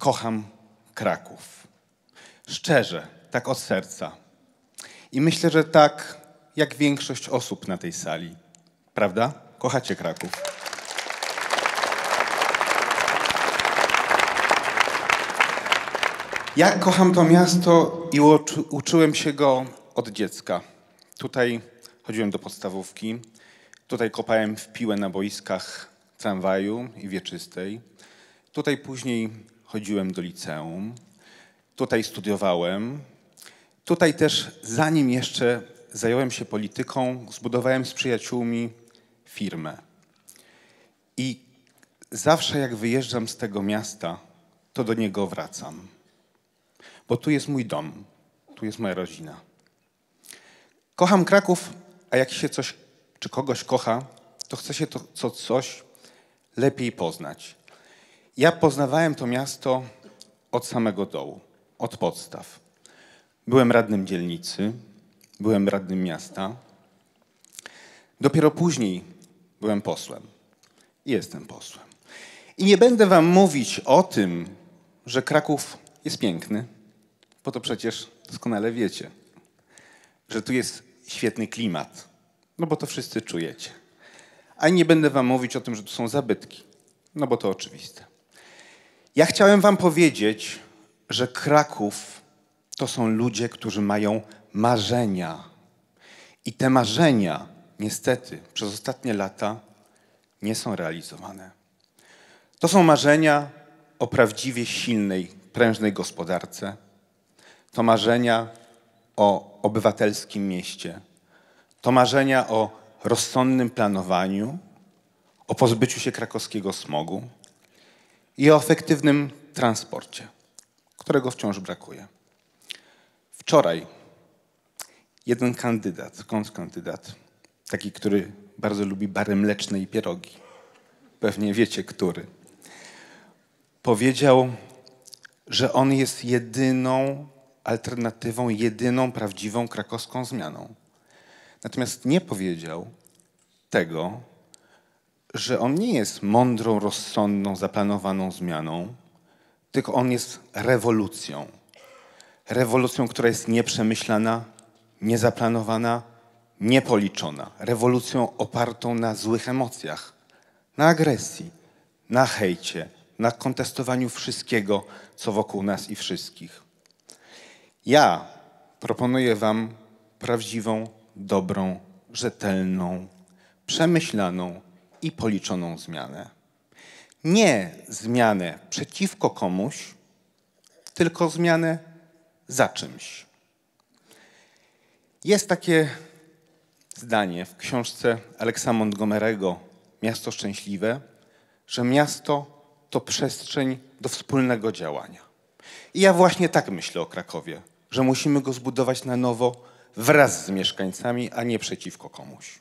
kocham Kraków. Szczerze, tak od serca. I myślę, że tak jak większość osób na tej sali. Prawda? Kochacie Kraków. Ja kocham to miasto i uczyłem się go od dziecka. Tutaj chodziłem do podstawówki. Tutaj kopałem w piłę na boiskach tramwaju i wieczystej. Tutaj później chodziłem do liceum. Tutaj studiowałem. Tutaj też, zanim jeszcze zająłem się polityką, zbudowałem z przyjaciółmi firmę. I zawsze jak wyjeżdżam z tego miasta, to do niego wracam. Bo tu jest mój dom, tu jest moja rodzina. Kocham Kraków, a jak się coś czy kogoś kocha, to chce się to coś lepiej poznać. Ja poznawałem to miasto od samego dołu, od podstaw. Byłem radnym dzielnicy, byłem radnym miasta. Dopiero później byłem posłem. I jestem posłem. I nie będę wam mówić o tym, że Kraków jest piękny, bo to przecież doskonale wiecie, że tu jest świetny klimat, no bo to wszyscy czujecie. A nie będę wam mówić o tym, że tu są zabytki, no bo to oczywiste. Ja chciałem wam powiedzieć, że Kraków to są ludzie, którzy mają marzenia. I te marzenia, niestety, przez ostatnie lata nie są realizowane. To są marzenia o prawdziwie silnej, prężnej gospodarce. To marzenia o obywatelskim mieście. To marzenia o rozsądnym planowaniu, o pozbyciu się krakowskiego smogu i o efektywnym transporcie, którego wciąż brakuje. Wczoraj jeden kontrkandydat, taki, który bardzo lubi bary mleczne i pierogi, pewnie wiecie, który, powiedział, że on jest jedyną alternatywą, jedyną prawdziwą krakowską zmianą. Natomiast nie powiedział tego, że on nie jest mądrą, rozsądną, zaplanowaną zmianą, tylko on jest rewolucją. Rewolucją, która jest nieprzemyślana, niezaplanowana, niepoliczona. Rewolucją opartą na złych emocjach, na agresji, na hejcie, na kontestowaniu wszystkiego, co wokół nas i wszystkich. Ja proponuję wam prawdziwą, dobrą, rzetelną, przemyślaną i policzoną zmianę. Nie zmianę przeciwko komuś, tylko zmianę za czymś. Jest takie zdanie w książce Alexa Montgomery'ego „Miasto szczęśliwe”, że miasto to przestrzeń do wspólnego działania. I ja właśnie tak myślę o Krakowie, że musimy go zbudować na nowo wraz z mieszkańcami, a nie przeciwko komuś.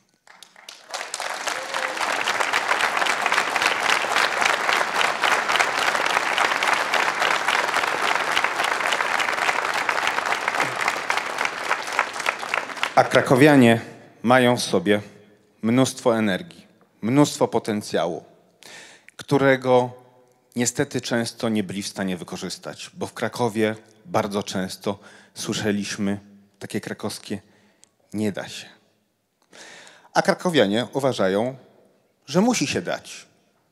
A krakowianie mają w sobie mnóstwo energii, mnóstwo potencjału, którego niestety często nie byli w stanie wykorzystać, bo w Krakowie bardzo często słyszeliśmy takie krakowskie „nie da się”. A krakowianie uważają, że musi się dać.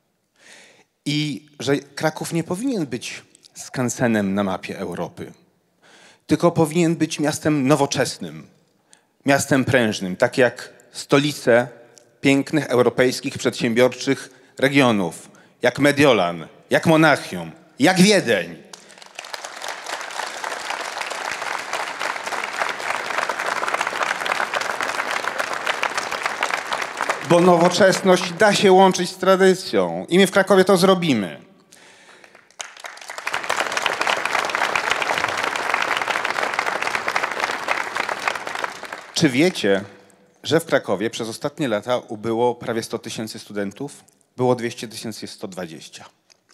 I że Kraków nie powinien być skansenem na mapie Europy, tylko powinien być miastem nowoczesnym, miastem prężnym, tak jak stolice pięknych europejskich przedsiębiorczych regionów, jak Mediolan, jak Monachium, jak Wiedeń. Bo nowoczesność da się łączyć z tradycją i my w Krakowie to zrobimy. Czy wiecie, że w Krakowie przez ostatnie lata ubyło prawie 100 000 studentów? Było 200 000, jest 120.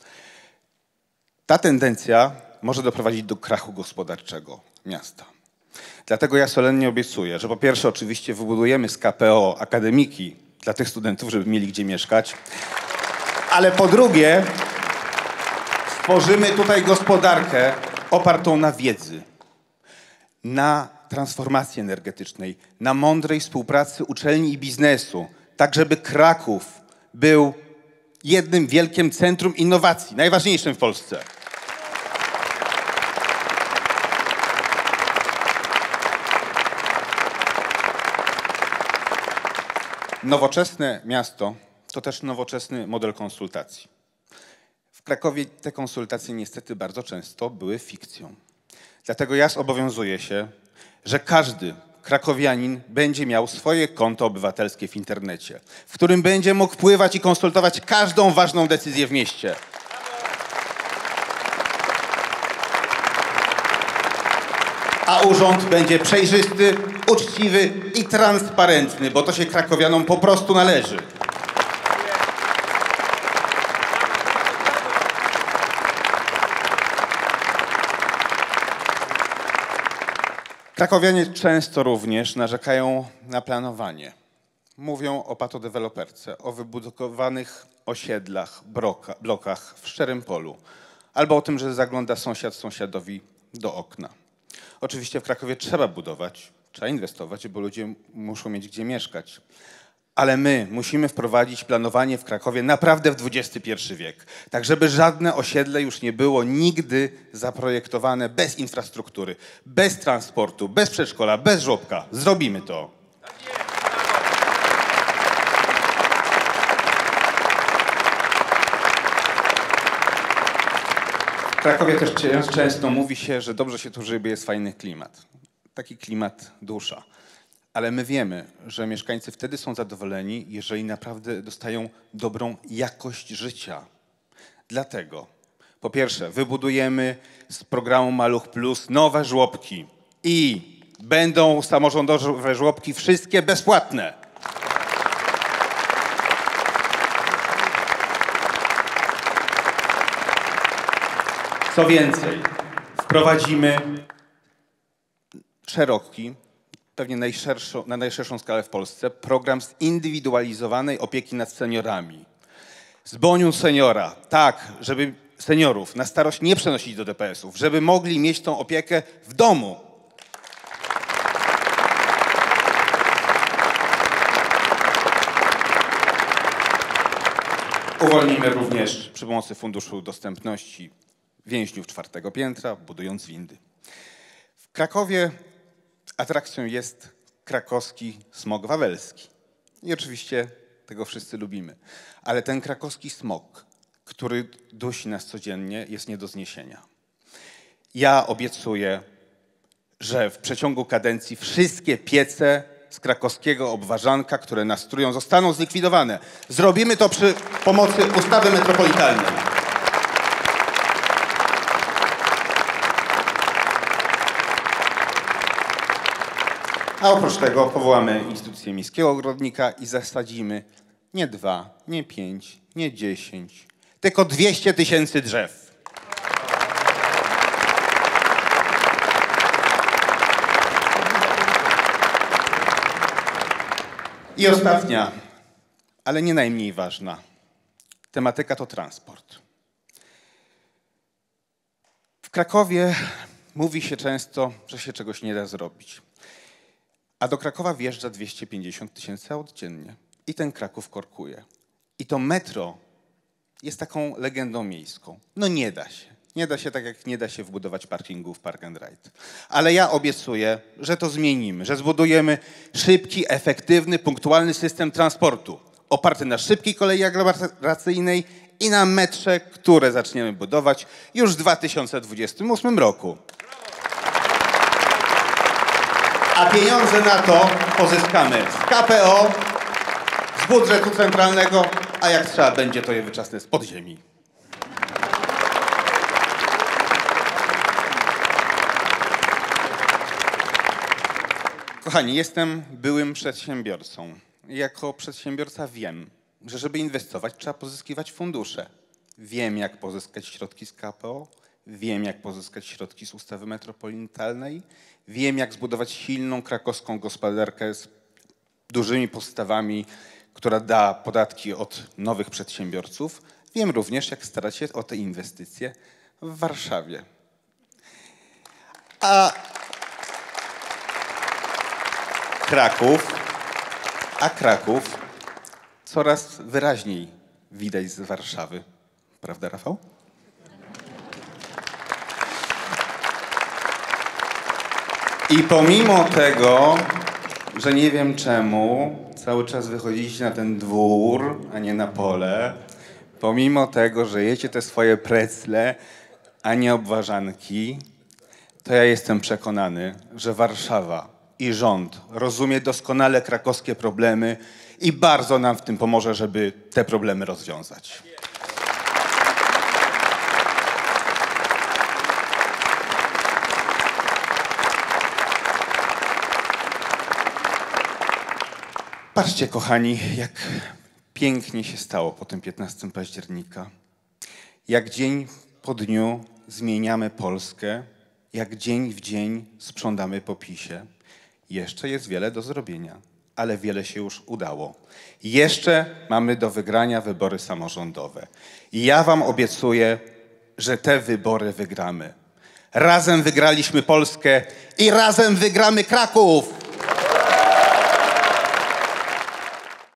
Ta tendencja może doprowadzić do krachu gospodarczego miasta. Dlatego ja solennie obiecuję, że po pierwsze oczywiście wybudujemy z KPO akademiki dla tych studentów, żeby mieli gdzie mieszkać, ale po drugie Tworzymy tutaj gospodarkę opartą na wiedzy, na transformacji energetycznej, na mądrej współpracy uczelni i biznesu, tak żeby Kraków był jednym wielkim centrum innowacji, najważniejszym w Polsce. Nowoczesne miasto to też nowoczesny model konsultacji. W Krakowie te konsultacje niestety bardzo często były fikcją. Dlatego ja zobowiązuję się, że każdy krakowianin będzie miał swoje konto obywatelskie w internecie, w którym będzie mógł wpływać i konsultować każdą ważną decyzję w mieście. A urząd będzie przejrzysty, uczciwy i transparentny, bo to się krakowianom po prostu należy. Krakowianie często również narzekają na planowanie. Mówią o patodeweloperce, o wybudowanych osiedlach, blokach w szczerym polu, albo o tym, że zagląda sąsiad sąsiadowi do okna. Oczywiście w Krakowie trzeba budować, trzeba inwestować, bo ludzie muszą mieć gdzie mieszkać. Ale my musimy wprowadzić planowanie w Krakowie naprawdę w XXI wiek. Tak, żeby żadne osiedle już nie było nigdy zaprojektowane bez infrastruktury, bez transportu, bez przedszkola, bez żłobka. Zrobimy to. W Krakowie też często mówi się, że dobrze się tu żyje, bo jest fajny klimat. Taki klimat dusza. Ale my wiemy, że mieszkańcy wtedy są zadowoleni, jeżeli naprawdę dostają dobrą jakość życia. Dlatego, po pierwsze, wybudujemy z programu Maluch Plus nowe żłobki i będą samorządowe żłobki wszystkie bezpłatne. Co więcej, wprowadzimy szeroki, pewnie na najszerszą skalę w Polsce, program zindywidualizowanej opieki nad seniorami. Z boniu seniora, tak, żeby seniorów na starość nie przenosić do DPS-ów, żeby mogli mieć tą opiekę w domu. Uwolnimy również przy pomocy Funduszu Dostępności więźniów 4. piętra, budując windy. W Krakowie atrakcją jest krakowski smog wawelski. I oczywiście tego wszyscy lubimy. Ale ten krakowski smog, który dusi nas codziennie, jest nie do zniesienia. Ja obiecuję, że w przeciągu kadencji wszystkie piece z krakowskiego obwarzanka, które nas trują, zostaną zlikwidowane. Zrobimy to przy pomocy ustawy metropolitalnej. A oprócz tego powołamy instytucję miejskiego ogrodnika i zasadzimy nie 2, nie 5, nie 10, tylko 200 000 drzew. I ostatnia, ale nie najmniej ważna tematyka to transport. W Krakowie mówi się często, że się czegoś nie da zrobić. A do Krakowa wjeżdża 250 000 aut dziennie. I ten Kraków korkuje. I to metro jest taką legendą miejską. No nie da się. Nie da się tak, jak nie da się wbudować parkingów Park and Ride. Ale ja obiecuję, że to zmienimy, że zbudujemy szybki, efektywny, punktualny system transportu oparty na szybkiej kolei aglomeracyjnej i na metrze, które zaczniemy budować już w 2028 roku. A pieniądze na to pozyskamy z KPO, z budżetu centralnego, a jak trzeba będzie, to je wyczasnę z podziemi. Kochani, jestem byłym przedsiębiorcą. Jako przedsiębiorca wiem, że żeby inwestować, trzeba pozyskiwać fundusze. Wiem, jak pozyskać środki z KPO, wiem, jak pozyskać środki z ustawy metropolitalnej, wiem, jak zbudować silną krakowską gospodarkę z dużymi podstawami, która da podatki od nowych przedsiębiorców, wiem również, jak starać się o te inwestycje w Warszawie. A Kraków coraz wyraźniej widać z Warszawy. Prawda, Rafał? I pomimo tego, że nie wiem czemu, cały czas wychodzicie na ten dwór, a nie na pole, pomimo tego, że jecie te swoje precle, a nie obwarzanki, to ja jestem przekonany, że Warszawa i rząd rozumie doskonale krakowskie problemy i bardzo nam w tym pomoże, żeby te problemy rozwiązać. Patrzcie, kochani, jak pięknie się stało po tym 15 października. Jak dzień po dniu zmieniamy Polskę, jak dzień w dzień sprzątamy po PiS-ie. Jeszcze jest wiele do zrobienia, ale wiele się już udało. Jeszcze mamy do wygrania wybory samorządowe. I ja wam obiecuję, że te wybory wygramy. Razem wygraliśmy Polskę i razem wygramy Kraków!